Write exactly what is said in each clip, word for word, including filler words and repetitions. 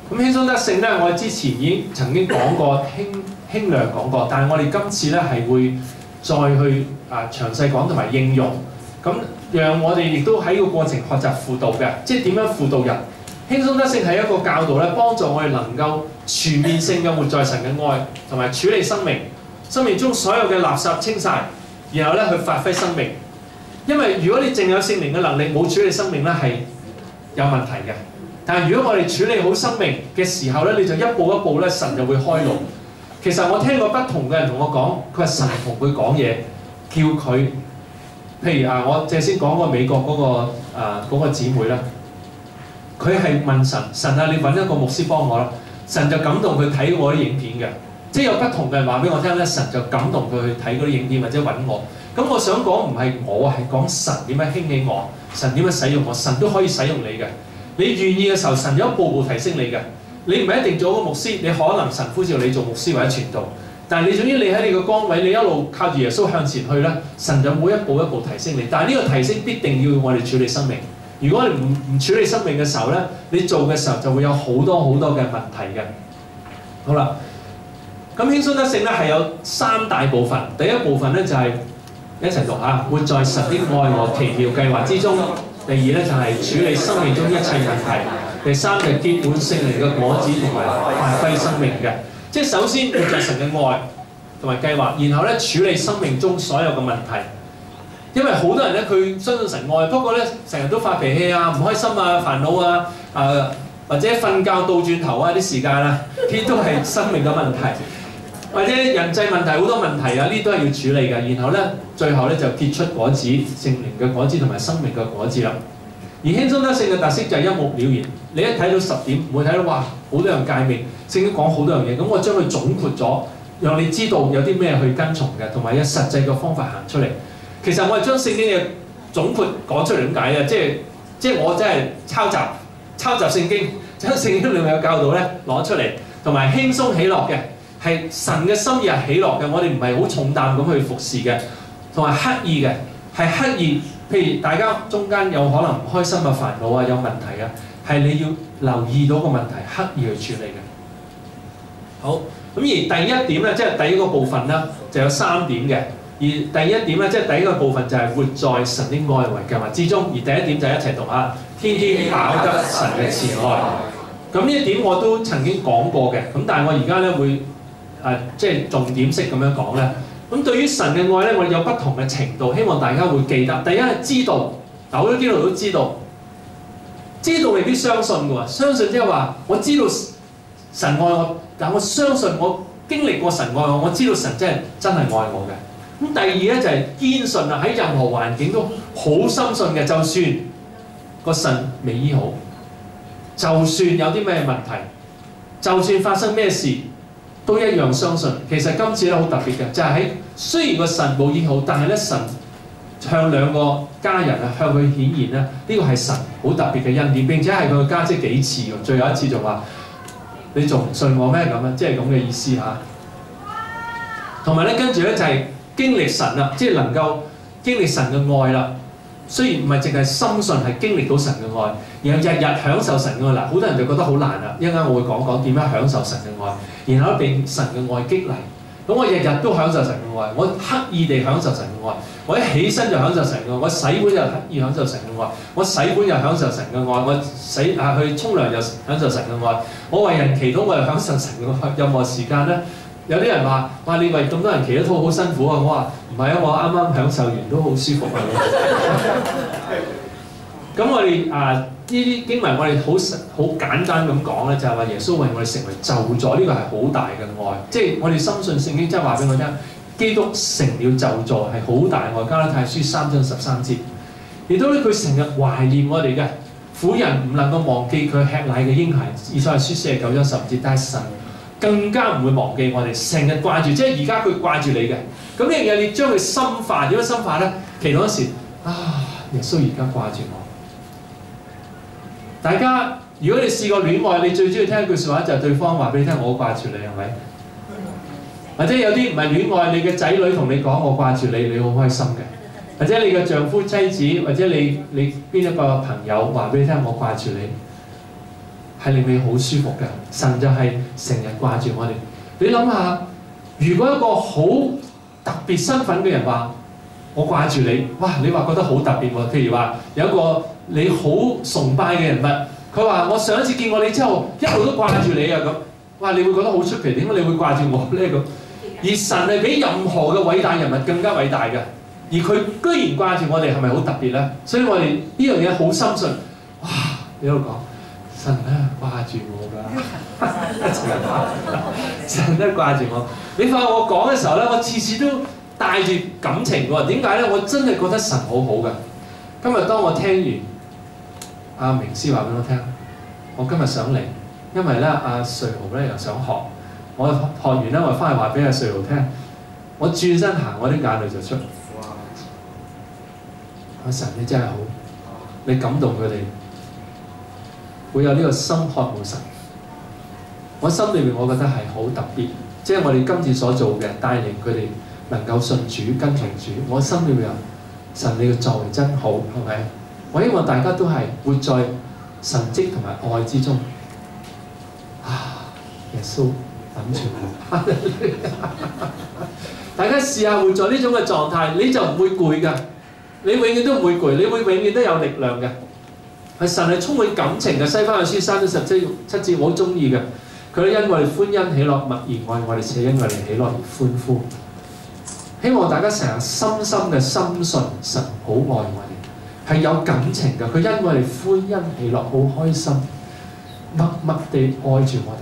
咁輕鬆得勝咧，我哋之前已經曾經講過，輕輕量講過，但係我哋今次咧係會再去啊詳細講同埋應用，咁讓我哋亦都喺個過程學習輔導嘅，即係點樣輔導人。輕鬆得勝係一個教導咧，幫助我哋能夠全面性嘅活在神嘅愛，同埋處理生命，生命中所有嘅垃圾清晒，然後咧去發揮生命。因為如果你淨有聖靈嘅能力，冇處理生命咧係有問題嘅。但係如果我哋處理好生命嘅時候咧，你就一步一步咧，神就會開路。其實我聽過不同嘅人同我講，佢話神同佢講嘢，叫佢，譬如啊，我即係先講過美國嗰、嗰個啊嗰、嗰個姊妹啦。佢係問神，神啊，你揾一個牧師幫我啦。神就感動佢睇我啲影片嘅，即係有不同嘅人話俾我聽咧，神就感動佢去睇嗰啲影片或者揾我。咁我想講唔係我係講神點樣興起我，神點樣使用我，神都可以使用你嘅。你願意嘅時候，神有一步步提升你嘅。你唔係一定做個牧師，你可能神呼召你做牧師或者傳道，但係你總之你喺你個崗位，你一路靠住耶穌向前去咧，神就會一步一步提升你。但係呢個提升必定要我哋處理生命。如果你唔唔處理生命嘅時候咧，你做嘅時候就會有好多好多嘅問題嘅。好啦，咁輕鬆得勝咧係有三大部分。第一部分咧就係、是、一齊讀下，活在神的愛和奇妙計劃之中。第二咧就係、是、處理生命中一切問題。第三就係結滿聖靈嘅果子同埋發揮生命嘅。即係首先活在神嘅愛同埋計劃，然後咧處理生命中所有嘅問題。因為好多人咧，佢相信神愛，不過咧成日都發脾氣啊、唔開心啊、煩惱啊、啊、呃、或者瞓覺倒轉頭啊啲時間啦，呢都係生命嘅問題，或者人際問題好多問題啊，呢都係要處理嘅。然後咧，最後咧就結出果子，聖靈嘅果子同埋生命嘅果子啦。而輕鬆得勝嘅特色就係一目了然，你一睇到十點，唔會睇到哇好多樣誡命，聖經講好多樣嘢，咁我將佢總括咗，讓你知道有啲咩去跟從嘅，同埋有實際嘅方法行出嚟。其實我係將聖經嘅總括講出嚟點解啊？即係即係我真係抄襲抄襲聖經，將聖經裏面嘅教導咧攞出嚟，同埋輕鬆喜樂嘅，係神嘅心意係喜樂嘅。我哋唔係好重擔咁去服侍嘅，同埋刻意嘅，係刻意。譬如大家中間有可能唔開心啊、煩惱啊、有問題啊，係你要留意到個問題，刻意去處理嘅。好，咁而第一點咧，即係第一個部分咧，就有三點嘅。而第一點咧，即係第一個部分就係活在神的愛為計劃之中。而第一點就係一齊讀下，天天飽得神嘅慈愛。咁呢一點我都曾經講過嘅，咁但係我而家咧會誒、呃、即係重點式咁樣講咧。咁對於神嘅愛咧，我哋有不同嘅程度，希望大家會記得。第一係知道，嗱好多基督徒都知道，知道未必相信嘅喎。相信即係話我知道神愛我，但我相信我經歷過神愛我，我知道神真係真係愛我嘅。咁第二咧就係堅信啦，喺任何環境都好深信嘅，就算個腎未醫好，就算有啲咩問題，就算發生咩事，都一樣相信。其實今次咧好特別嘅，就係喺雖然個腎冇醫好，但係咧神向兩個家人啊向佢顯現咧，呢個係神好特別嘅恩典，並且係佢加即幾次喎。最後一次仲話：你仲唔信我咩？咁啊，即係咁嘅意思嚇。同埋咧，跟住咧就係經歷神啦，即係能夠經歷神嘅愛啦。雖然唔係淨係深信，係經歷到神嘅愛，然後日日享受神嘅愛。嗱，好多人就覺得好難啦。一陣間我會講講點樣享受神嘅愛，然後被神嘅愛激勵。咁我日日都享受神嘅愛，我刻意地享受神嘅愛。我一起身就享受神嘅愛，我洗碗就刻意享受神嘅愛。我洗碗又享受神嘅愛，我洗啊去沖涼又享受神嘅愛。我為人祈禱我又享受神嘅愛。任何時間咧。有啲人話：哇！你為咁多人祈禱好辛苦啊！我話唔係啊，我啱啱享受完都好舒服啊！咁我哋啊呢啲經文我哋好好簡單咁講咧，就係話耶穌為我哋成為咒詛，呢個係好大嘅愛。即係我哋深信聖經真係話俾我聽，基督成了咒詛係好大愛。加拉太書三章十三節，亦都咧佢成日懷念我哋嘅婦人唔能夠忘記佢吃奶嘅嬰孩。以賽亞書四十九章十節，但係神更加唔會忘記我哋，成日掛住，即係而家佢掛住你嘅。咁呢樣嘢你將佢深化，點樣深化咧？祈禱嗰時啊，耶穌而家掛住我。大家如果你試過戀愛，你最中意聽一句説話就係對方話俾你聽：我掛住你，係咪？或者有啲唔係戀愛，你嘅仔女同你講：我掛住你，你好開心嘅。或者你嘅丈夫妻子，或者你你邊一個朋友話俾你聽：我掛住你。 係令你好舒服嘅。神就係成日掛住我哋。你諗下，如果一個好特別身份嘅人話我掛住你，哇！你話覺得好特別喎。譬如話有一個你好崇拜嘅人物，佢話我上一次見過你之後，一路都掛住你啊咁。哇！你會覺得好出奇，點解你會掛住我呢咁？而神係比任何嘅偉大人物更加偉大嘅，而佢居然掛住我哋，係咪好特別咧？所以我哋呢樣嘢好深信。哇！你喺度講神咧掛住我㗎，神都掛住我。你發覺我講嘅時候咧，我次次都帶住感情喎。點解咧？我真係覺得神好好㗎。今日當我聽完阿明師話俾我聽，我今日想嚟，因為咧阿瑞豪咧又想學。我學完咧，我翻去話俾阿瑞豪聽，我轉身行，我啲眼淚就出。阿神你真係好，你感動佢哋，會有呢個心渴慕神。我心裏面我覺得係好特別，即係我哋今次所做嘅帶領佢哋能夠信主跟從主，我心裏面神你嘅作為真好，係咪？我希望大家都係活在神蹟同埋愛之中。啊，耶穌！等住我，大家試下活在呢種嘅狀態，你就唔會攰㗎。你永遠都唔會攰，你會永遠都有力量嘅。係神係充滿感情嘅。西番嘅書三章十七七節我好中意嘅。佢因為歡欣喜樂，默然愛我哋，且因為喜樂而歡呼。希望大家成日深深嘅深信神好愛我哋，係有感情嘅。佢因為歡欣喜樂，好開心，默默地愛住我哋。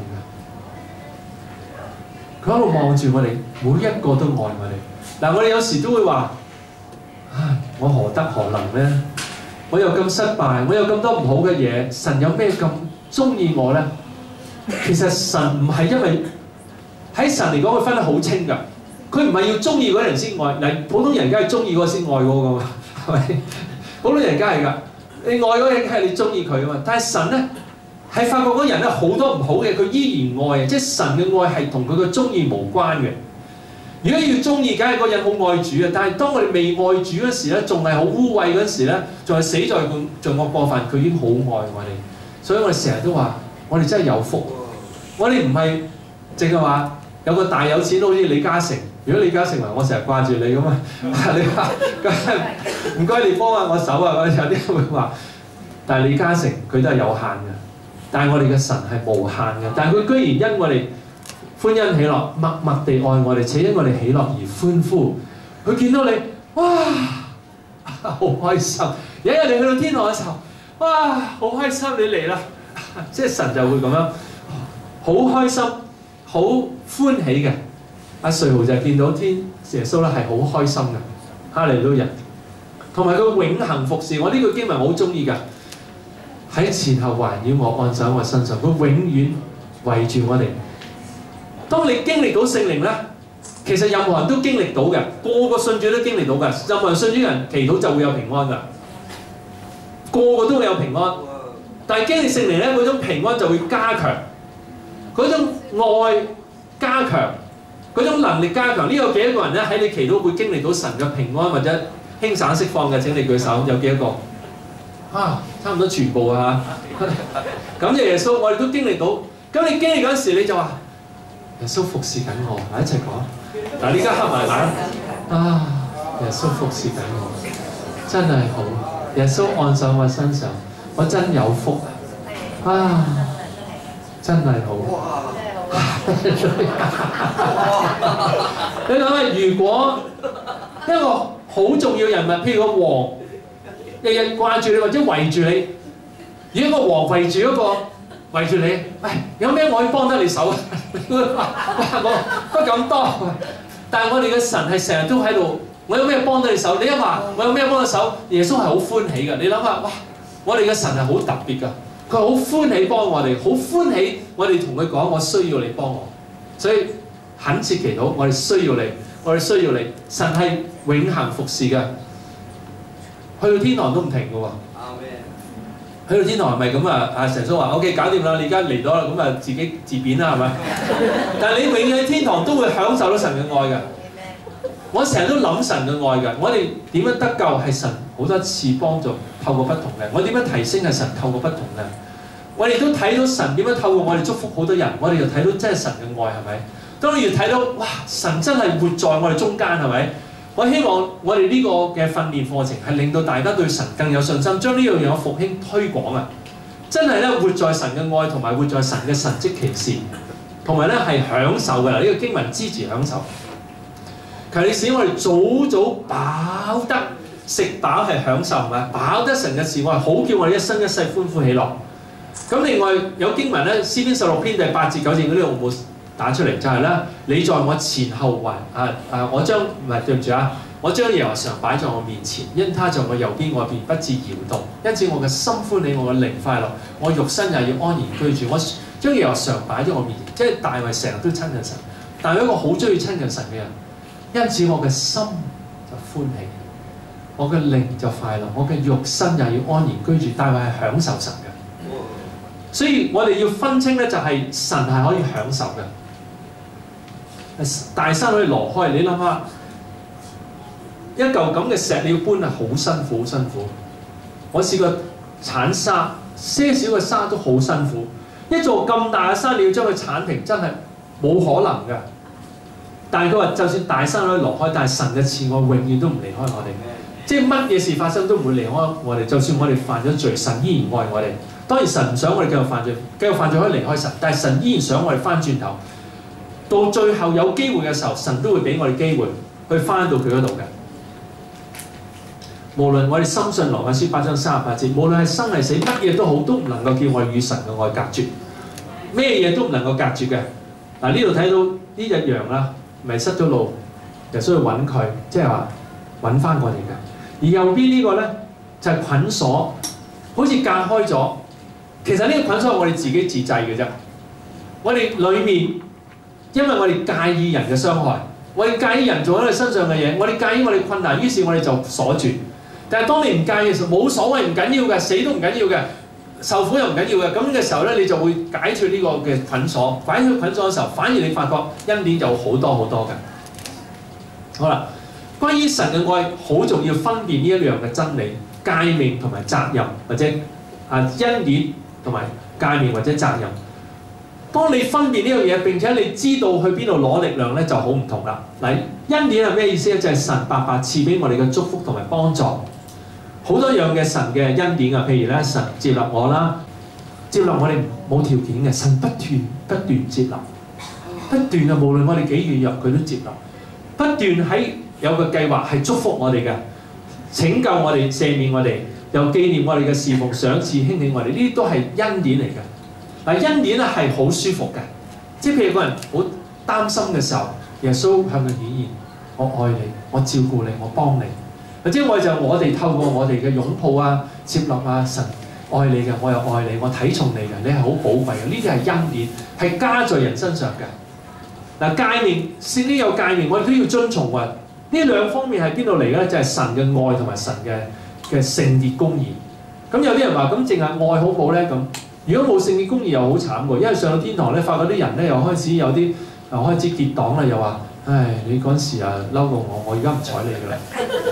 佢喺度望住我哋，每一個都愛我哋。嗱，我哋有時都會話：唉，我何德何能呢？我又咁失敗，我有咁多唔好嘅嘢，神有咩咁中意我呢？其實神唔係因為喺神嚟講，佢分得好清㗎。佢唔係要中意嗰人先愛，嗱，普通人梗係中意嗰個先愛嗰個嘛，係咪？普通人梗係㗎，你愛嗰個人係你中意佢啊嘛。但係神呢？係發覺嗰人咧好多唔好嘅，佢依然愛啊！即係神嘅愛係同佢嘅中意無關嘅。如果要中意，梗係嗰人好愛主啊！但係當我哋未愛主嗰時咧，仲係好污穢嗰時咧，仲係死在罪惡過犯，佢已經好愛我哋。所以我哋成日都話：我哋真係有福。我哋唔係淨係話有個大有錢佬好似李嘉誠。如果李嘉誠話：我成日掛住你咁啊，你話唔該你幫下我手啊！有啲會話，但係李嘉誠佢都係有限嘅。但係我哋嘅神係無限嘅，但係佢居然因我哋歡欣喜樂，默默地愛我哋，且因我哋喜樂而歡呼。佢見到你，哇，好開心！有一日你去到天堂嘅時候，哇，好開心你嚟啦！即係神就會咁樣，好開心、好歡喜嘅。阿瑞豪就見到天耶穌咧係好開心嘅，哈利路亞！同埋佢永恆服侍，我呢句經文我好中意㗎。喺前後環繞我，按手喺我身上，佢永遠圍住我哋。當你經歷到聖靈咧，其實任何人都經歷到嘅，個個信主都經歷到嘅。任何人信主嘅人祈禱就會有平安㗎，個個都會有平安。但係經歷聖靈咧，嗰種平安就會加強，嗰種愛加強，嗰種能力加強。呢有幾多個人咧喺你祈禱會經歷到神嘅平安或者輕省釋放嘅？請你舉手，有幾多個？啊，差唔多全部啊！感謝耶穌，我哋都經歷到。咁你經歷嗰陣時，你就話耶穌服侍緊我，一齊講。嗱，呢家合埋眼啊！耶穌服侍緊我，真係好。耶穌按手我身上，我真有福啊！真係好。你諗下，如果一個好重要人物，譬如個王，日日掛住你或者圍住你，如果個王圍住嗰個圍住你，喂，有咩我可以幫得你手啊？哇！我不咁多，但係我哋嘅神係成日都喺度，我有咩幫得你手？你一話我有咩幫得手，耶穌係好歡喜嘅。你諗下，哇！我哋嘅神係好特別㗎，佢好歡喜幫我哋，好歡喜我哋同佢講，我需要你幫我，所以懇切祈禱，我哋需要你，我哋需要你。神係永恆服侍嘅。去到天堂都唔停嘅喎，去到天堂係咪咁啊？阿成叔話：O K，搞掂啦，你而家嚟咗啦，咁啊自己自扁啦，係咪？但係你永遠喺天堂都會享受到神嘅愛嘅。我成日都諗神嘅愛嘅，我哋點樣得救係神好多次幫助，透過不同嘅。我點樣提升係神透過不同嘅。 我哋都睇到神點樣透過我哋祝福好多人，我哋就睇到真係神嘅愛係咪？當你越睇到哇，神真係活在我哋中間係咪？我希望我哋呢個嘅訓練課程係令到大家對神更有信心，將呢樣嘢嘅復興推廣啊！真係咧活在神嘅愛同埋活在神嘅神蹟奇事，同埋咧係享受嘅。呢、這個經文支持享受。求你使我哋早早飽得食飽係享受，係咪？飽得神嘅事愛，好叫我哋一生一世歡呼喜樂。咁另外有經文咧，詩篇十六篇第八節九節嗰啲我冇打出嚟，就係、是、咧，你在我前後環啊啊！我將唔係對唔住啊，我將耶和華常擺在我面前，因他在我右邊外邊不致搖動，因此我嘅心歡喜，我嘅靈快樂，我肉身也要安然居住。我將耶和華常擺喺我面前，即係大衛成日都親近神，但係一個好中意親近神嘅人，因此我嘅心就歡喜，我嘅靈就快樂，我嘅肉身也要安然居住。大衛係享受神嘅，所以我哋要分清咧，就係神係可以享受嘅。大山可以挪開，你諗下，一嚿咁嘅石你要搬係好辛苦，好辛苦。我試過鏟沙，些少嘅沙都好辛苦。一座咁大嘅山，你要將佢鏟平，真係冇可能嘅。但係佢話，就算大山可以挪開，但係神嘅慈愛永遠都唔離開我哋。即係乜嘢事發生都唔會離開我哋。就算我哋犯咗罪，神依然愛我哋。當然神唔想我哋繼續犯罪，繼續犯罪可以離開神，但係神依然想我哋翻轉頭。到最後有機會嘅時候，神都會俾我哋機會去翻到佢嗰度嘅。無論我哋深信羅馬書八章三十八節，無論係生係死，乜嘢都好，都唔能夠叫我哋與神嘅愛隔絕。咩嘢都唔能夠隔絕嘅。嗱，呢度睇到呢隻羊啦，咪失咗路，就需要揾佢，即係話揾翻我哋嘅。而右邊呢個咧就係捆鎖，好似隔開咗。其實呢個捆鎖係我哋自己自製嘅啫。我哋裏面。因為我哋介意人嘅傷害，我哋介意人做喺我哋身上嘅嘢，我哋介意我哋困難，於是我哋就鎖住。但係當你唔介意嘅時候，冇所謂，唔緊要嘅，死都唔緊要嘅，受苦又唔緊要嘅。咁嘅時候咧，你就會解除呢個嘅捆鎖。解除捆鎖嘅時候，反而你發覺恩典有好多好多嘅。好啦，關於神嘅愛，好重要分辨呢一樣嘅真理、誡命同埋責任，或者啊恩典同埋誡命或者責任。當你分辨呢樣嘢，並且你知道去邊度攞力量咧，就好唔同啦。嗱，恩典係咩意思咧？就係、是、神白白賜俾我哋嘅祝福同埋幫助，好多樣嘅神嘅恩典啊。譬如咧，神接納我啦，接納我哋冇條件嘅，神不斷不斷接納，不斷啊！無論我哋幾軟弱，佢都接納，不斷喺有個計劃係祝福我哋嘅，拯救我哋、赦免我哋，又紀念我哋嘅侍奉、賞賜、興起我哋，呢啲都係恩典嚟嘅。嗱，恩典咧係好舒服嘅，即係譬如個人好擔心嘅時候，耶穌向佢顯現：我愛你，我照顧你，我幫你。或者我就我哋透過我哋嘅擁抱啊、接納啊，神愛你嘅，我又愛你，我睇重你嘅，你係好寶貴嘅。呢啲係恩典，係加在人身上嘅。嗱，誡命先呢有誡命，我哋都要遵從喎。呢兩方面係邊度嚟咧？就係、是、神嘅愛同埋神嘅嘅聖潔公義。咁有啲人話：咁淨係愛好好咧？咁如果冇聖潔公義又好慘喎，因為上到天堂咧，發覺啲人咧又開始有啲又開始結黨啦，又話：唉，你嗰陣時啊嬲過我，我而家唔睬你㗎啦。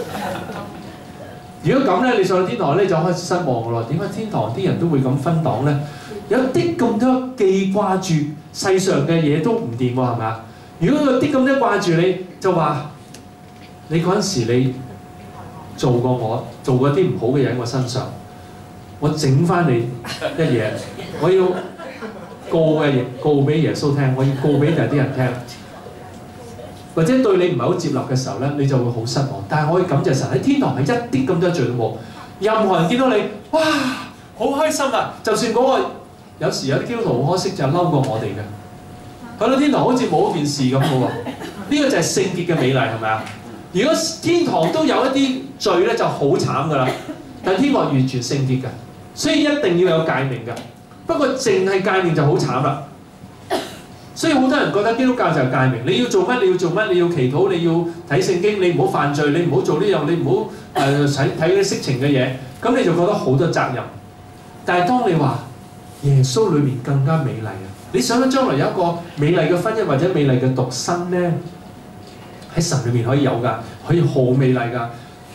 如果咁咧，你上到天堂咧就開始失望㗎咯。點解天堂啲人都會咁分黨咧？有啲咁多記掛住世上嘅嘢都唔掂喎，係咪啊？如果有啲咁多掛住你，就話你嗰陣時你做過我做過啲唔好嘅嘢喺我身上。我整翻你一嘢，我要告嘅嘢告俾耶穌聽，我要告俾第啲人聽，或者對你唔係好接納嘅時候咧，你就會好失望。但係我可以感謝神喺天堂係一啲咁多罪都冇，任何人見到你，哇，好開心啊！就算嗰、那個有時有啲基督徒好可惜就嬲過我哋嘅，去到天堂好似冇件事咁嘅喎。呢個就係聖潔嘅美麗，係咪啊？如果天堂都有一啲罪咧，就好慘㗎啦。但係天國完全聖潔㗎。所以一定要有誡命㗎，不過淨係誡命就好慘啦。所以好多人覺得基督教就係誡命，你要做乜你要做乜，你要祈禱，你要睇聖經，你唔好犯罪，你唔好做呢樣，你唔好誒睇睇嗰啲色情嘅嘢，咁你就覺得好多責任。但係當你話耶穌裏面更加美麗啊，你想唔想將來有一個美麗嘅婚姻或者美麗嘅獨身咧？喺神裏面可以有㗎，可以好美麗㗎。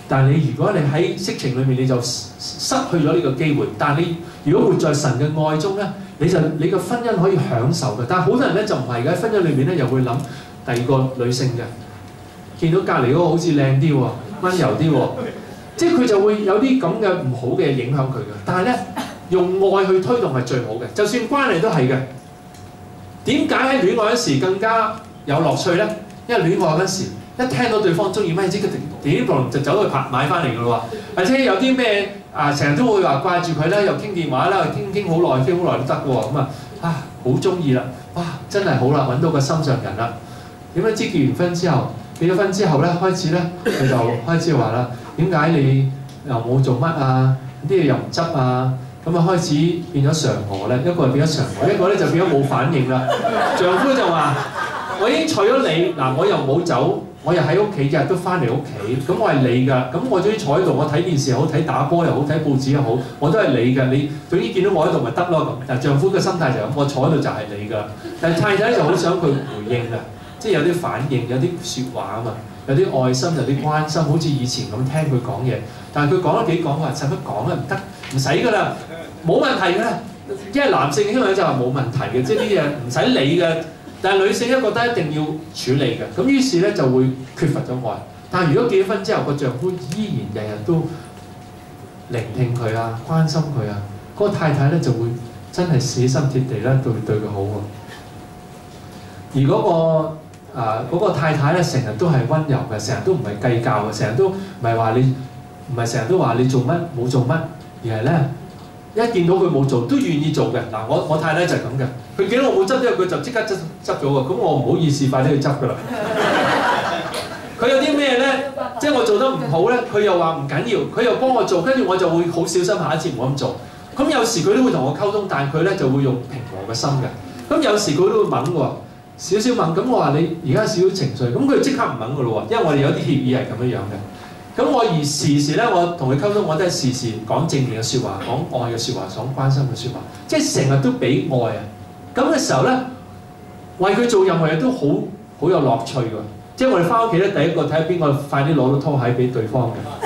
但係你如果你喺色情裏面，你就失去咗呢個機會。但係你如果活在神嘅愛中咧，你就你個婚姻可以享受嘅。但係好多人咧就唔係嘅，喺婚姻裏面咧又會諗第二個女性嘅，見到隔離嗰個好似靚啲喎，溫柔啲喎，即係佢就會有啲咁嘅唔好嘅影響佢嘅。但係咧用愛去推動係最好嘅，就算關係都係嘅。點解喺戀愛嗰時更加有樂趣咧？因為戀愛嗰時一聽到對方中意咩，即刻點就走去拍買翻嚟㗎咯喎。或者有啲咩啊，成日都會話掛住佢啦，又傾電話啦，傾傾好耐，傾好耐都得㗎喎。咁啊啊，好中意啦！哇，真係好啦，揾到個心上人啦。點解知結完婚之後，結咗婚之後咧，開始咧佢就開始話啦，點解你又冇做乜啊？啲嘢又唔執啊？咁啊開始變咗常和咧，一個係變咗常和，一個咧就變咗冇反應啦。丈夫就話：我已經娶咗你，嗱我又冇走，我又喺屋企，日日都翻嚟屋企，咁我係你㗎，咁我總之坐喺度，我睇電視又好，睇打波又好，睇報紙又好，我都係你㗎，你總之見到我喺度咪得咯咁。但丈夫嘅心態就係咁，我坐喺度就係你㗎。但係太太就好想佢回應啊，即係有啲反應，有啲説話啊嘛，有啲愛心，有啲關心，好似以前咁聽佢講嘢。但係佢講咗幾講話，使乜講啊？唔得，唔使㗎啦。冇問題㗎，因為男性嘅因為就話冇問題嘅，即係啲嘢唔使理嘅。但係女性咧覺得一定要處理嘅，咁於是咧就會缺乏咗愛。但係如果結咗婚之後，個丈夫依然日日都聆聽佢啊、關心佢啊，嗰、那個太太咧就會真係死心鐵地咧對對佢好喎。而嗰、那個啊嗰、那個太太咧成日都係溫柔嘅，成日都唔係計較嘅，成日都唔係話你唔係成日都話你做乜冇做乜，而係咧。一見到佢冇做，都願意做嘅。嗱，我我太太就係咁嘅。佢見到我冇執之後，佢就即刻執執咗喎。咁我唔好意思，快啲去執㗎啦。佢有啲咩咧？即係我做得唔好咧，佢又話唔緊要，佢又幫我做，跟住我就會好小心，下一次唔好咁做。咁有時佢都會同我溝通，但係佢咧就會用平和嘅心嘅。咁有時佢都會猛喎，少少猛。咁我話你而家少少情緒，咁佢即刻唔猛㗎咯喎，因為我哋有啲協議係咁樣樣嘅。咁我而時時咧，我同佢溝通，我都係時時講正面嘅説話，講愛嘅説話，講關心嘅説話，即係成日都俾愛啊！咁嘅時候咧，為佢做任何嘢都好好有樂趣㗎。即係我哋翻屋企咧，第一個睇下邊個快啲攞到拖鞋俾對方嘅。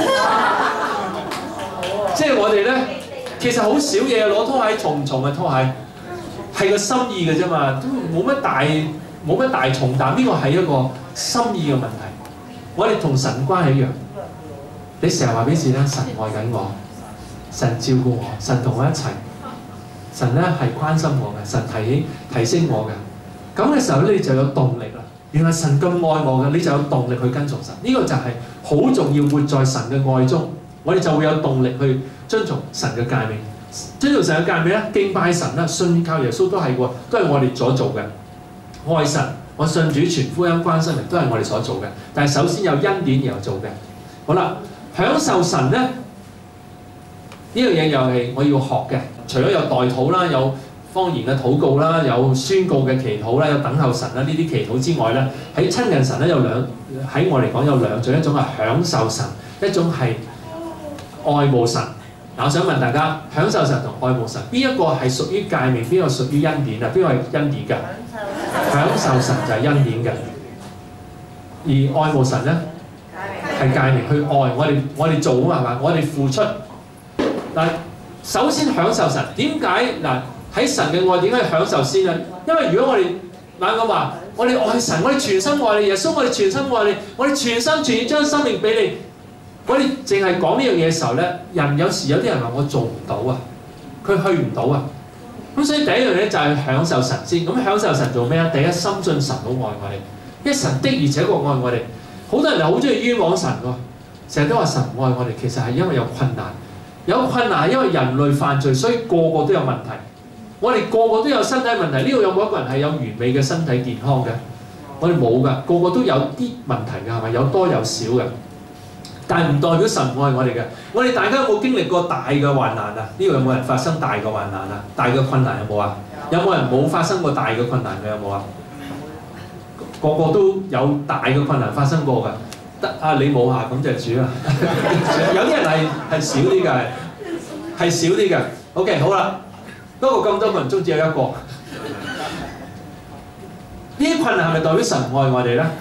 即係我哋咧，其實好少嘢攞拖鞋，重唔重嘅拖鞋係個心意嘅啫嘛，都冇乜大冇乜大重擔。呢個係一個心意嘅問題。我哋同神關係一樣。你成日話俾自己聽，神愛緊我，神照顧我，神同我一齊，神咧係關心我嘅，神提起提升我嘅。咁嘅時候咧，你就有動力啦。原來神咁愛我嘅，你就有動力去跟從神。呢、這個就係好重要，活在神嘅愛中，我哋就會有動力去遵從神嘅誡命。遵從神嘅誡命咧，敬拜神啦，信靠耶穌都係喎，都係我哋所做嘅。愛神，我信主傳福音關心人都係我哋所做嘅。但係首先有恩典然後做嘅。好啦。享受神咧，呢樣嘢又係我要學嘅。除咗有代禱啦，有方言嘅禱告啦，有宣告嘅祈禱啦，有等候神啦，呢啲祈禱之外咧，喺親近神咧有兩喺我嚟講有兩種，一種係享受神，一種係愛慕神。嗱，我想問大家，享受神同愛慕神，邊一個係屬於誡命，邊個屬於恩典啊？邊個係恩典嘅？享受神就係恩典嘅，而愛慕神咧？係誡命去愛我哋，我哋做啊嘛，係嘛？我哋付出嗱，首先享受神。點解嗱喺神嘅愛點解享受先啊？因為如果我哋嗱咁話，我哋愛神，我哋全心愛你，耶穌，我哋全心愛你，我哋全心全意將生命俾你。我哋淨係講呢樣嘢嘅時候咧，人有時有啲人話我做唔到啊，佢去唔到啊。咁所以第一樣嘢就係享受神先。咁享受神做咩啊？第一，深信神好愛我哋，因為神的而且確愛我哋。好多人係好中意冤枉神喎，成日都話神唔愛我哋，其實係因為有困難，有困難係因為人類犯罪，所以個個都有問題。我哋個個都有身體問題，呢度有冇一個人係有完美嘅身體健康嘅？我哋冇㗎，個個都有啲問題㗎，係咪？有多有少嘅，但係唔代表神唔愛我哋嘅。我哋大家有冇經歷過大嘅患難啊？呢度有冇人發生大嘅患難啊？大嘅困難有冇啊？有冇人冇發生過大嘅困難嘅有冇啊？個個都有大嘅困難發生過㗎，得啊你冇下咁就主啦。有啲人係係少啲㗎，係少啲嘅。OK 好啦，不過咁多個人中只有一個。呢啲困難係咪代表神唔愛我哋咧？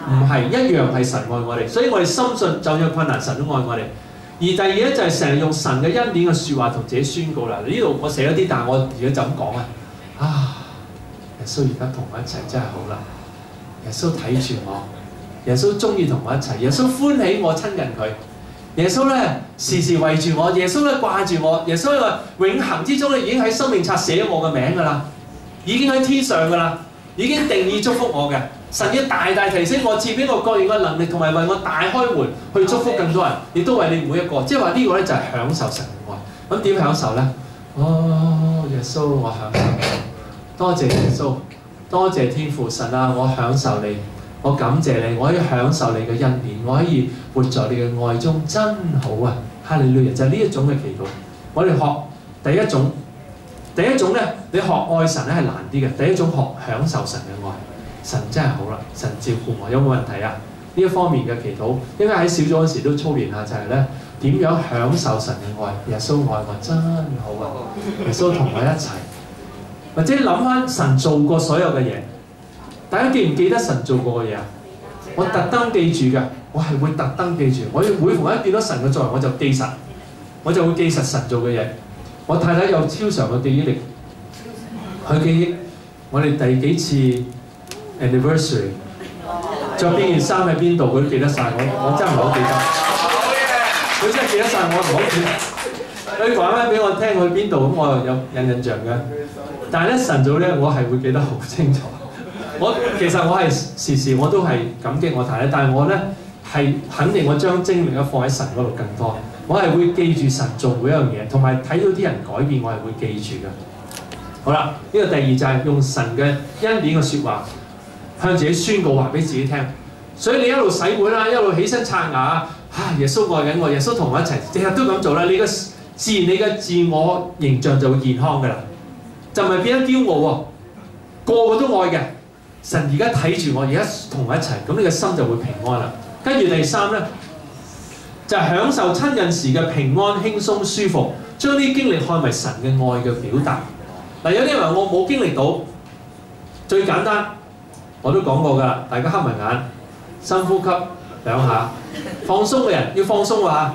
唔係，一樣係神愛我哋，所以我哋深信就算困難，神都愛我哋。而第二咧就係成日用神嘅恩典嘅説話同自己宣告啦。呢度我寫咗啲，但係我而家就咁講啊！啊，耶穌而家同我一齊真係好啦，耶穌睇住我，耶穌中意同我一齊，耶穌歡喜我親近佢。耶穌咧時時為住我，耶穌咧掛住我，耶穌話永恆之中咧已經喺生命冊寫我嘅名㗎啦，已經喺天上㗎啦，已經定義祝福我嘅。神要大大提升我，賜俾我各樣嘅能力，同埋為我大開門去祝福更多人，亦都為你每一個。即係話呢個咧就係享受神嘅愛。咁點享受咧？哦，耶穌，我享受，多謝耶穌，多謝天父神啊！我享受你。我感謝你，我可以享受你嘅恩典，我可以活在你嘅愛中，真好啊！哈利路亞，就係呢一種嘅祈禱。我哋學第一種，第一種咧，你學愛神咧係難啲嘅。第一種學享受神嘅愛，神真係好啦，神照顧我，有冇問題啊？呢一方面嘅祈禱，應該喺小組嗰時都操練下，就係咧點樣享受神嘅愛。耶穌愛我真好啊！耶穌同我一齊，或者諗翻神做過所有嘅嘢。大家記唔記得神做過嘅嘢啊？我特登記住嘅，我係會特登記住。我每逢一見到神嘅作為，我就記實，我就會記實神做嘅嘢。我太太有超常嘅記憶力，佢記憶我哋第幾次 anniversary， 着邊件衫喺邊度，佢都記得晒。我我真係唔係好記得，佢真係記得晒，我唔好記。佢講翻俾我聽去邊度，咁我又有印印象嘅。但係咧神做咧，我係會記得好清楚。我其實我係時時我都係感激我太太，但係我咧係肯定我將精力咧放喺神嗰度更多。我係會記住神做每一樣嘢，同埋睇到啲人改變，我係會記住嘅。好啦，呢個第二就係用神嘅恩典嘅説話向自己宣告，話俾自己聽。所以你一路洗碗啦，一路起身刷牙啊，耶穌愛緊我，耶穌同我一齊，日日都咁做啦。你嘅自然，你嘅自我形象就會健康㗎啦，就唔係變得驕傲喎。個個都愛嘅。神而家睇住我，而家同我一齊，咁你嘅心就會平安啦。跟住第三咧，就係、是、享受親近時嘅平安、輕鬆、舒服，將啲經歷看為神嘅愛嘅表達。嗱，有啲人話我冇經歷到，最簡單我都講過㗎啦，大家黑埋眼，深呼吸兩下，放鬆嘅人要放鬆啊！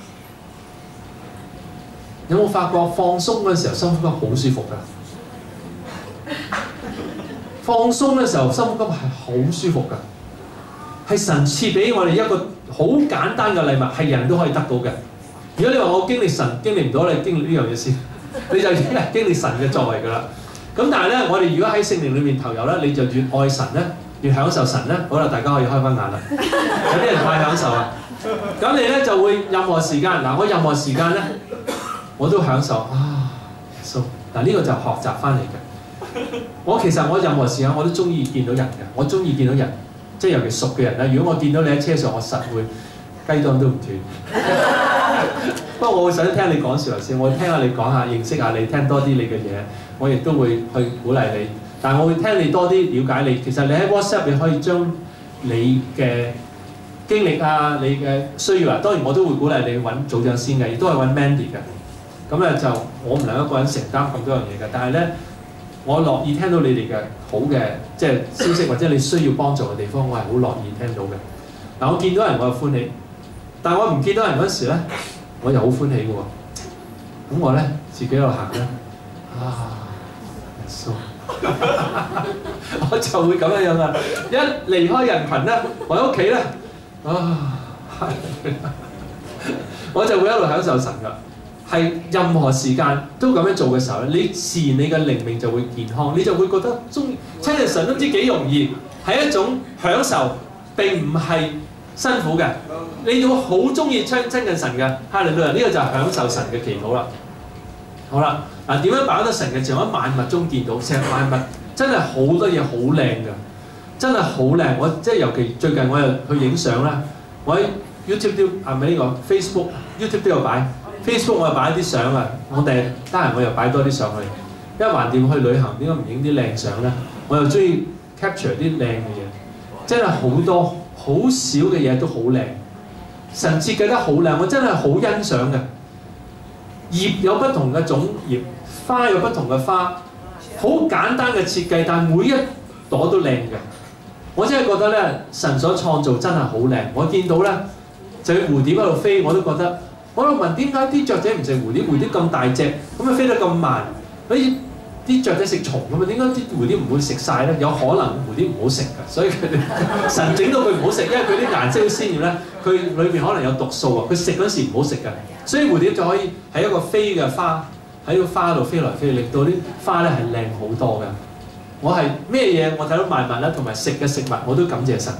有冇發覺放鬆嗰陣時候深呼吸好舒服㗎？放鬆嘅時候，深呼吸係好舒服㗎，係神賜俾我哋一個好簡單嘅禮物，係人都可以得到嘅。如果你話我經歷神經歷唔到，你經歷呢樣嘢先，你就已經係經歷神嘅作為㗎啦。咁但係咧，我哋如果喺聖靈裏面投入咧，你就越愛神咧，越享受神咧。好啦，大家可以開翻眼啦。有啲人太享受啦，咁你咧就會任何時間嗱，我任何時間咧我都享受啊耶穌。嗱，呢個就學習翻嚟嘅。我其實我任何時間我都中意見到人嘅，我中意見到人，即係尤其熟嘅人啦。如果我見到你喺車上，我實會雞當都唔斷。不過我會想聽你講笑頭先，我會聽下你講下，認識下你，聽多啲你嘅嘢，我亦都會去鼓勵你。但係我會聽你多啲了解你。其實你喺 WhatsApp 你可以將你嘅經歷啊，你嘅需要啊，當然我都會鼓勵你揾組長先嘅，亦都係揾 Mandy 嘅。咁咧就我唔能一個人承擔咁多樣嘢嘅，但係咧。我樂意聽到你哋嘅好嘅即係消息，或者你需要幫助嘅地方，我係好樂意聽到嘅。嗱，我見到人我就歡喜，但係我唔見到人嗰時咧，我又好歡喜嘅喎。咁我咧自己喺度行咧，啊，耶穌，我就會咁樣樣啦。一離開人群咧，我喺屋企咧，啊，我就會一路享受神㗎。係任何時間都咁樣做嘅時候咧，你自然你嘅靈命就會健康，你就會覺得中意親近神都唔知幾容易，係一種享受，並唔係辛苦嘅。你要好中意親親近神嘅，哈利路亞，呢個就係享受神嘅祈禱啦。好啦，嗱，點樣把握神嘅？就喺萬物中見到，成萬物真係好多嘢好靚㗎，真係好靚。我即係尤其最近我又去影相啦，我喺 YouTube 都係咪呢個 Facebook YouTube 都有擺。Facebook 我又擺啲相啊，我哋得閒我又擺多啲上去，因為橫掂去旅行，點解唔影啲靚相咧？我又中意 capture 啲靚嘅嘢，真係好多好少嘅嘢都好靚，神設計得好靚，我真係好欣賞嘅。葉有不同嘅種葉，花有不同嘅花，好簡單嘅設計，但係每一朵都靚嘅。 我真係覺得咧，神所創造真係好靚。我見到咧，就係蝴蝶喺度飛，我都覺得。我喺度問點解啲雀仔唔食蝴蝶？蝴蝶咁大隻，咁樣飛得咁慢，好似啲雀仔食蟲咁啊？點解啲蝴蝶唔會食晒咧？有可能蝴蝶唔好食㗎，所以佢哋神整到佢唔好食，因為佢啲顏色好鮮豔咧，佢裏邊可能有毒素啊，佢食嗰時唔好食㗎。所以蝴蝶就可以喺一個飛嘅花喺個花度飛來飛去，令到啲花咧係靚好多㗎。我係咩嘢？我睇到萬物啦，同埋食嘅食物我都感謝神，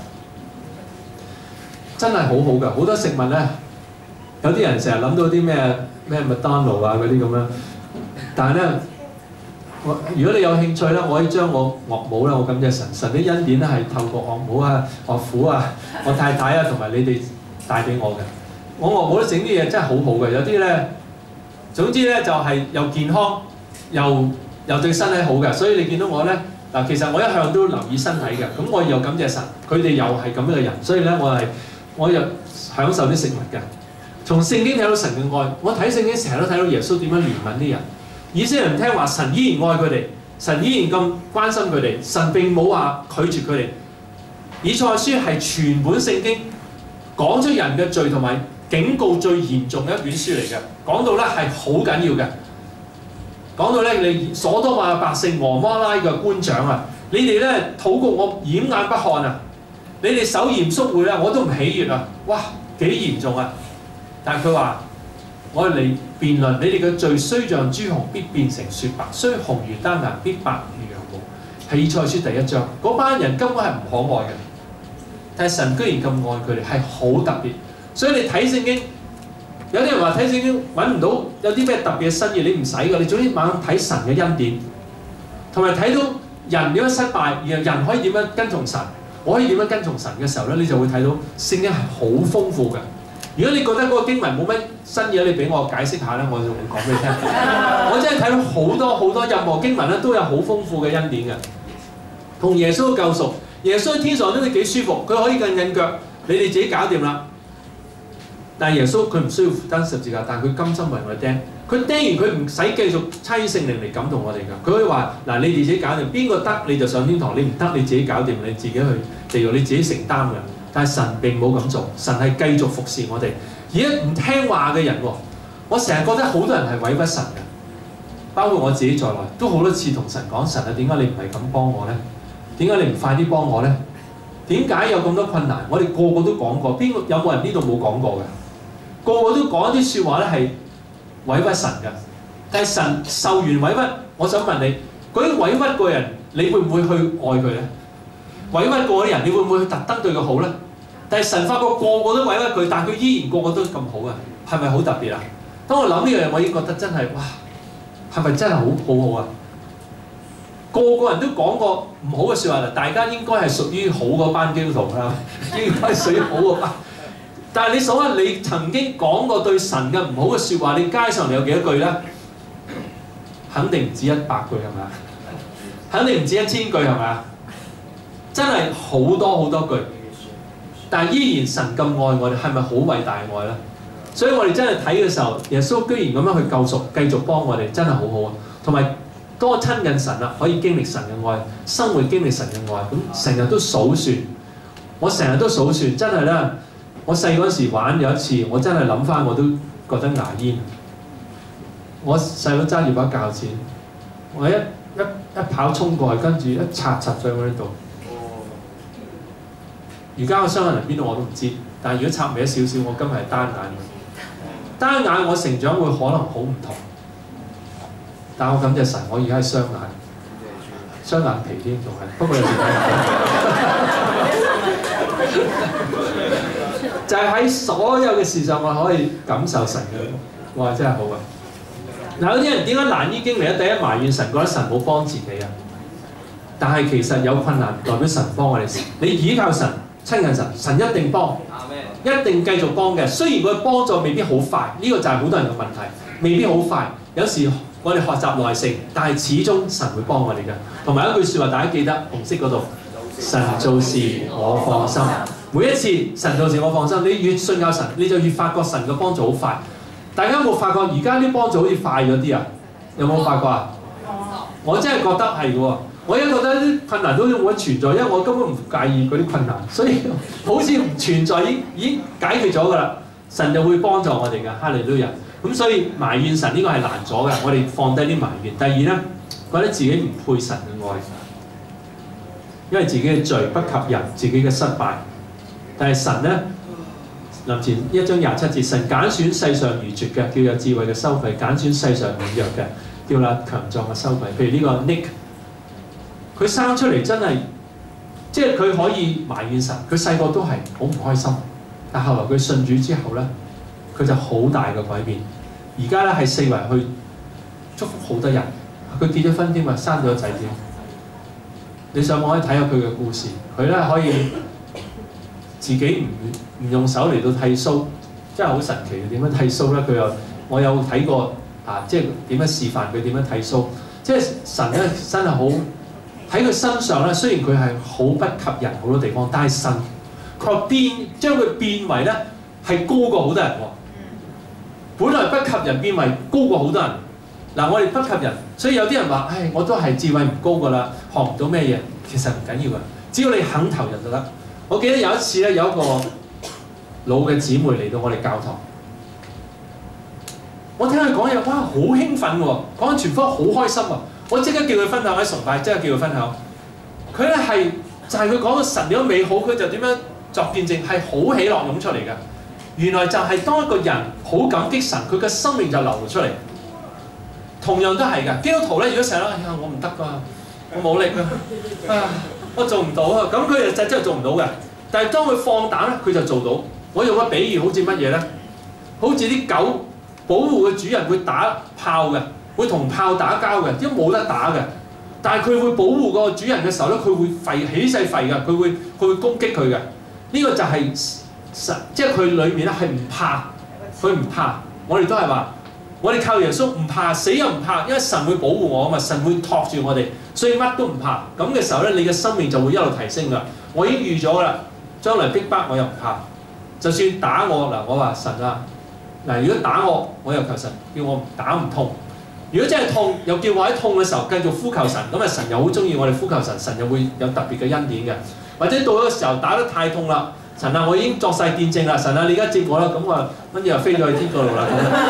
真係好好㗎。好多食物咧。有啲人成日諗到啲咩咩麥當勞啊嗰啲咁樣，但係咧，我如果你有興趣咧，我可以將我岳母啦，我感謝神，神啲恩典咧係透過岳母啊、岳父啊、我太太啊同埋你哋帶俾我嘅。我岳母都整啲嘢真係好好嘅，有啲咧，總之咧就係、是、又健康又又對身體好嘅，所以你見到我咧嗱，其實我一向都留意身體嘅，咁我又感謝神，佢哋又係咁樣嘅人，所以咧我係我又享受啲食物嘅。從聖經睇到神嘅愛，我睇聖經成日都睇到耶穌點樣憐憫啲人。以色列人聽話，神依然愛佢哋，神依然咁關心佢哋，神並冇話拒絕佢哋。以賽亞書係全本聖經講出人嘅罪同埋警告最嚴重嘅一卷書嚟嘅，講到咧係好緊要嘅。講到咧你所多瑪嘅百姓、俄摩拉嘅官長啊，你哋咧禱告我掩眼不看啊，你哋守嚴肅會啊，我都唔喜悅啊！哇，幾嚴重啊！但係佢話：我嚟辯論你哋嘅罪，雖像朱紅，必變成雪白；雖紅如丹顏，必白如羊毛。係以賽亞書第一章，嗰班人根本係唔可愛嘅，但係神居然咁愛佢哋，係好特別。所以你睇聖經，有啲人話睇聖經揾唔到有啲咩特別嘅新意，你唔使㗎，你總之猛睇神嘅恩典，同埋睇到人點樣失敗，然後人可以點樣跟從神，我可以點樣跟從神嘅時候咧，你就會睇到聖經係好豐富嘅。如果你覺得嗰個經文冇乜新嘢，你俾我解釋下咧，我就會講俾你聽。我真係睇到好多好多任何經文咧，都有好豐富嘅恩典嘅。同耶穌嘅救贖，耶穌喺天上都幾舒服，佢可以印印腳，你哋自己搞掂啦。但係耶穌佢唔需要負擔十字架，但係佢甘心為我哋釘。佢釘完佢唔使繼續差聖靈嚟感動我哋㗎。佢可以話：嗱，你哋自己搞掂，邊個得你就上天堂，你唔得你自己搞掂，你自己去地獄，你自己承擔㗎。但係神並冇咁做，神係繼續服侍我哋。而家唔聽話嘅人喎，我成日覺得好多人係委屈神嘅，包括我自己在內，都好多次同神講：神啊，點解你唔係咁幫我咧？點解你唔快啲幫我咧？點解有咁多困難？我哋個個都講過，邊個有冇人呢度冇講過嘅？個個都講一啲説話咧係委屈神嘅。但係神受完委屈，我想問你，嗰啲委屈個人，你會唔會去愛佢咧？委屈過啲人，你會唔會去特登對佢好咧？但係神發覺個個都委屈佢，但係佢依然個個都咁好啊，係咪好特別啊？當我諗呢樣嘢，我已經覺得真係哇，係咪真係好好好啊？個個人都講過唔好嘅説話啦，大家應該係屬於好嗰班基督徒啦，應該係屬於好嗰班。但係你數下，你曾經講過對神嘅唔好嘅説話，你街上嚟有幾多句咧？肯定唔止一百句係咪啊？肯定唔止一千句係咪啊？真係好多好多句，但係依然神咁愛我哋，係咪好偉大愛咧？所以我哋真係睇嘅時候，耶穌居然咁樣去救贖，繼續幫我哋，真係好好啊！同埋多親近神啦，可以經歷神嘅愛，生活經歷神嘅愛，咁成日都數算，我成日都數算，真係咧，我細嗰時玩有一次，我真係諗翻我都覺得牙煙。我細佬揸住把鉸剪，我一一一跑衝過去，跟住一插插咗喺呢度。而家個傷痕喺邊度我都唔知，但係如果插歪少少，我今日係單眼嘅。單眼我成長會可能好唔同，但我感謝神，我而家係雙眼，雙眼皮添仲係，不過有時就係喺所有嘅事上，我可以感受神嘅，哇！真係好啊！嗱，有啲人點解難醫經嚟咧？第一埋怨神，覺得神冇幫自己啊。但係其實有困難唔代表神幫我哋，你倚靠神。親近神，神一定幫，一定繼續幫嘅。雖然佢幫助未必好快，呢、這個就係好多人嘅問題，未必好快。有時我哋學習耐性，但係始終神會幫我哋嘅。同埋一句説話，大家記得紅色嗰度，神做事我放心。每一次神做事我放心，你越信靠神，你就越發覺神嘅幫助好快。大家有冇發覺而家啲幫助好似快咗啲啊？有冇發覺啊？我真係覺得係嘅喎。 我一覺得啲困難都冇乜存在，因為我根本唔介意嗰啲困難，所以好似唔存在，已經已經解決咗㗎啦。神就會幫助我哋嘅，哈利路亞。咁所以埋怨神呢個係難咗嘅，我哋放低啲埋怨。第二咧，覺得自己唔配神嘅愛，因為自己嘅罪不及人，自己嘅失敗。但係神咧，林前一章廿七節，神揀選世上愚拙嘅，叫有智慧嘅羞愧；揀選世上軟弱嘅，叫那強壯嘅羞愧。譬如呢個 Nick， 佢生出嚟真係，即係佢可以埋怨神，佢細個都係好唔開心。但後來佢信主之後咧，佢就好大嘅改變。而家咧係四圍去祝福好多人，佢結咗婚添啊，生咗個仔添。你上網可以睇下佢嘅故事，佢咧可以自己唔唔用手嚟到剃鬚，真係好神奇嘅。點樣剃鬚咧？佢又我有睇過啊，即係點樣示範佢點樣剃鬚。即係神咧真係好喺佢身上咧，雖然佢係好不及人好多地方，但係神佢變將佢變為咧係高過好多人喎。本來不及人變為高過好多人。嗱，我哋不及人，所以有啲人話：唉，我都係智慧唔高㗎啦，學唔到咩嘢。其實唔緊要㗎，只要你肯投入就得。我記得有一次咧，有一個老嘅姊妹嚟到我哋教堂，我聽佢講嘢，哇，好興奮喎！講緊全科好開心啊！我即刻叫佢分享喺崇拜，即刻叫佢分享。佢咧係就係佢講到神點樣美好，佢就點樣作見證，係好喜樂湧出嚟㗎。原來就係當一個人好感激神，佢嘅生命就流露出嚟。同樣都係㗎，基督徒咧，如果成日咧，哎呀，我唔得㗎，我冇力啊，啊，我做唔到啊，咁佢就真係做唔到嘅。但係當佢放膽咧，佢就做到。我用個比喻好似乜嘢咧？好似啲狗保護嘅主人會打炮嘅，會同炮打交嘅，因為冇得打嘅。但係佢會保護個主人嘅時候咧，佢會吠起勢吠㗎，佢會佢會攻擊佢嘅。呢個就係神，即係佢裏面咧係唔怕，佢唔怕。我哋都係話，我哋靠耶穌唔怕，死又唔怕，因為神會保護我啊嘛，神會托住我哋，所以乜都唔怕。咁嘅時候咧，你嘅生命就會一路提升㗎。我已經預咗㗎啦，將來逼迫我又唔怕，就算打我嗱，我話神啊，嗱，如果打我，我又求神叫我打唔痛。如果真係痛，又叫我喺痛嘅時候繼續呼求神，咁啊神又好中意我哋呼求神，神又會有特別嘅恩典嘅。或者到咗時候打得太痛啦，神啊，我已經作晒見證啦，神啊，你而家接我啦，咁我跟住又飛咗去天國度啦。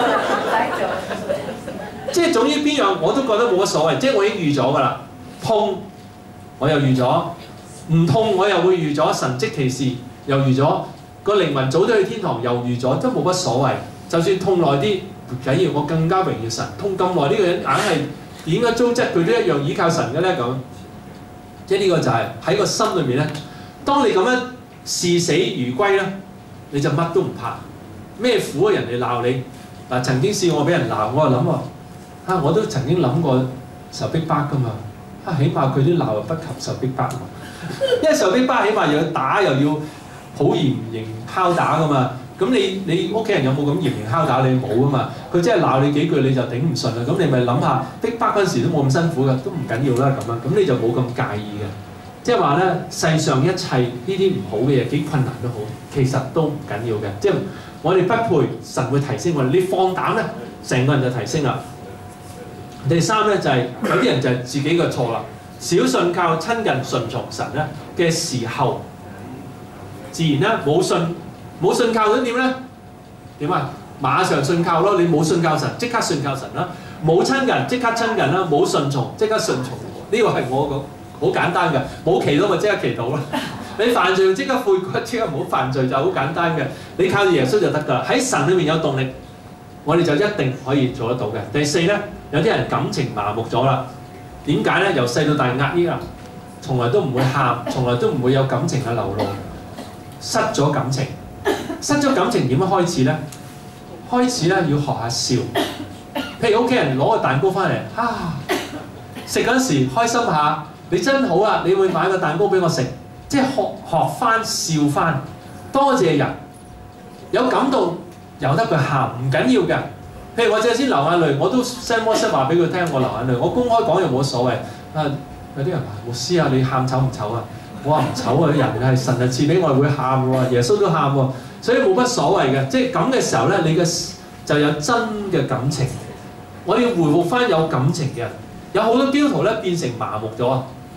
即係總之邊樣我都覺得冇乜所謂，即係我已經預咗㗎啦。痛我又預咗，唔痛我又會預咗，神蹟奇事又預咗，個靈魂早啲去天堂又預咗，都冇乜所謂。就算痛耐啲唔緊要，我更加榮耀神。痛咁耐呢個人硬係點解糟質佢都一樣倚靠神嘅咧咁。即係呢個就係喺個心裏面咧，當你咁樣視死如歸咧，你就乜都唔怕。咩苦啊，人哋鬧你嗱，曾經試我俾人鬧，我就諗喎。啊！我都曾經諗過受逼迫㗎嘛，啊，起碼佢啲鬧又不及受逼迫，因為受逼迫起碼又要打又要好嚴刑拷打㗎嘛。咁你你屋企人有冇咁嚴刑拷打你？冇㗎嘛。佢真係鬧你幾句你就頂唔順啦。咁你咪諗下逼迫嗰陣時都冇咁辛苦㗎，都唔緊要啦咁樣。咁你就冇咁介意嘅。即係話咧，世上一切呢啲唔好嘅嘢幾困難都好，其實都唔緊要嘅。即係我哋不配，神會提升我哋。你放膽咧，成個人就提升啦。第三咧就係、是、有啲人就係自己嘅錯啦，少信靠親近順從神咧嘅時候，自然咧冇信冇信靠咁點咧？點啊？馬上信靠咯！你冇信靠神，即刻信靠神啦；冇親近，即刻親近啦；冇順從，即刻順從。呢個係我個好簡單嘅，冇祈禱咪即刻祈禱啦。你犯罪即刻悔改，即刻唔好犯罪就好簡單嘅。你靠住耶穌就得㗎啦。喺神裏面有動力，我哋就一定可以做得到嘅。第四咧。有啲人感情麻木咗啦，點解咧？由細到大壓抑啊，從來都唔會喊，從來都唔會有感情嘅流露，失咗感情，失咗感情點樣開始咧？開始咧要學下笑，譬如屋企人攞個蛋糕翻嚟，啊，食嗰陣時開心下，你真好啊！你會買個蛋糕俾我食，即係學學翻笑翻，多謝人，有感動由得佢喊，唔緊要嘅。譬如我隻先流眼淚，我都 send WhatsApp 話俾佢聽，我流眼淚，我公開講又冇所謂。啊，有啲人話牧師啊，你喊醜唔醜啊？我話唔醜啊，啲人係神係賜俾我會喊喎，耶穌都喊喎，所以冇乜所謂嘅。即係咁嘅時候咧，你嘅就有真嘅感情。我哋要回復翻有感情嘅人，有好多基督徒咧變成麻木咗啊！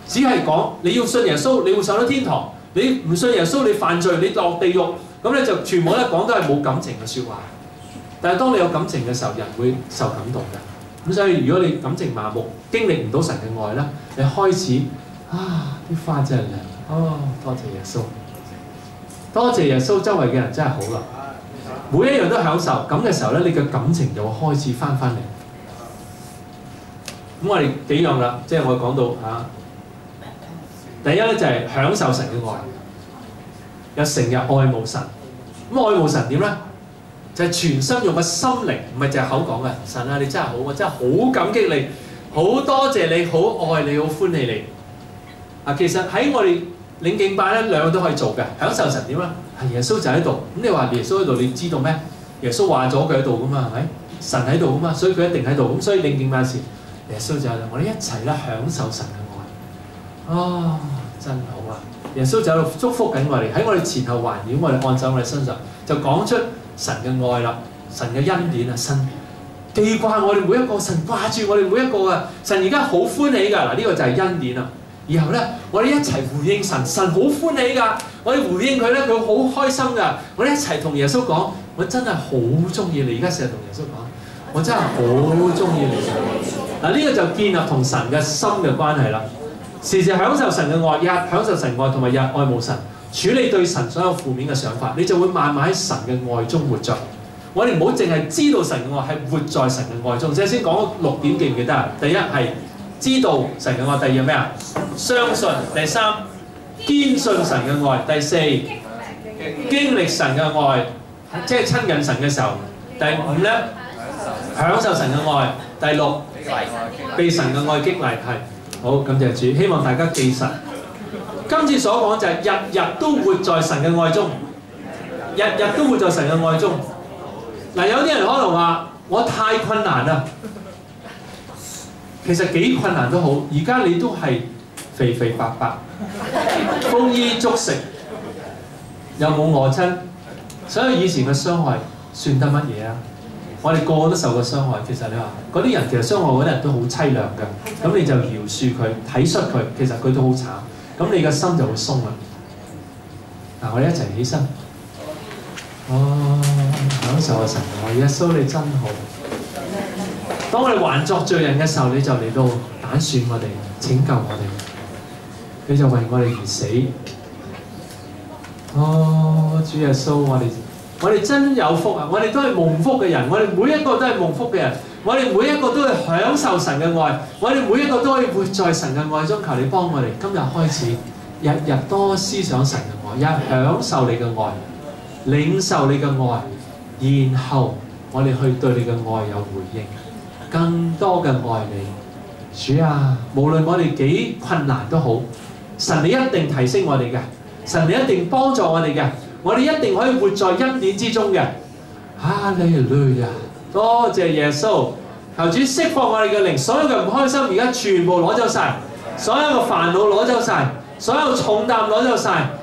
只係講你要信耶穌，你會上到天堂；你唔信耶穌，你犯罪，你落地獄。咁咧就全部咧講都係冇感情嘅説話。但係當你有感情嘅時候，人會受感動嘅。咁所以如果你感情麻木，經歷唔到神嘅愛咧，你開始啊啲花真係靚，哦多謝耶穌，多謝耶穌，周圍嘅人真係好啦，每一樣都享受。咁嘅時候咧，你嘅感情就會開始翻翻嚟。咁我哋幾樣啦，即係我講到啊，第一咧就係享受神嘅愛，又成日愛慕神。咁愛慕神點咧？就係全心用個心靈，唔係淨係口講嘅。神啊，你真係好，我真係好感激你，好多謝你，好愛你，好歡喜你。啊，其實喺我哋領敬拜咧，兩個都可以做嘅。享受神點咧？係耶穌就喺度。咁你話耶穌喺度，你知道咩？耶穌話咗佢喺度噶嘛，係咪？神喺度噶嘛，所以佢一定喺度。咁所以領敬拜時，耶穌就喺度。我哋一齊咧享受神嘅愛。哦，真好啊！耶穌就喺度祝福緊我哋，喺我哋前後環繞，我哋按手我哋身上，就講出神嘅愛啦，神嘅恩典啊，神記掛我哋每一個，神掛住我哋每一個啊，神而家好歡喜㗎。嗱，呢個就係恩典啊。然後咧，我哋一齊回應神，神好歡喜㗎。我哋回應佢咧，佢好開心㗎。我哋一齊同耶穌講，我真係好中意你。而家成日同耶穌講，我真係好中意你。嗱，呢個就建立同神嘅心嘅關係啦。時時享受神嘅愛，日享受神愛，同埋日愛慕神，處理對神所有負面嘅想法，你就會慢慢喺神嘅愛中活着。我哋唔好淨係知道神嘅愛，係活在神嘅愛中。即係先講六點，記唔記得啊？第一係知道神嘅愛，第二係咩啊？相信。第三堅信神嘅愛。第四經歷神嘅愛，即係親近神嘅時候。第五咧享受神嘅愛。第六被神嘅愛激勵。係。好，感謝主，希望大家記實。今次所講就係日日都活在神嘅愛中，日日都活在神嘅愛中。嗱，有啲人可能話我太困難啦，其實幾困難都好，而家你都係肥肥白白，豐衣足食，又冇餓親，所以以前嘅傷害算得乜嘢啊？我哋個個都受過傷害，其實你話嗰啲人其實傷害嗰啲人都好凄涼嘅，咁你就饒恕佢、體恤佢，其實佢都好慘，咁你嘅心就會鬆啦。嗱，我哋一齊起身，哦，享受神愛，耶穌你真好。當我哋還作罪人嘅時候，你就嚟到揀選我哋、拯救我哋，你就為我哋而死。哦，主耶穌，我哋。我哋真有福啊！我哋都係蒙福嘅人，我哋每一個都係蒙福嘅人，我哋每一個都係享受神嘅愛，我哋每一個都可以活在神嘅愛中。求你幫我哋今日開始，日日多思想神嘅愛，日享受你嘅愛，領受你嘅愛，然後我哋去對你嘅愛有回應，更多嘅愛你。主啊，無論我哋幾困難都好，神你一定提升我哋嘅，神你一定幫助我哋嘅。我哋一定可以活在恩典之中嘅。哈利路亞！多謝耶穌，求主釋放我哋嘅靈，所有嘅唔開心而家全部攞走晒，所有嘅煩惱攞走晒，所有重擔攞走晒。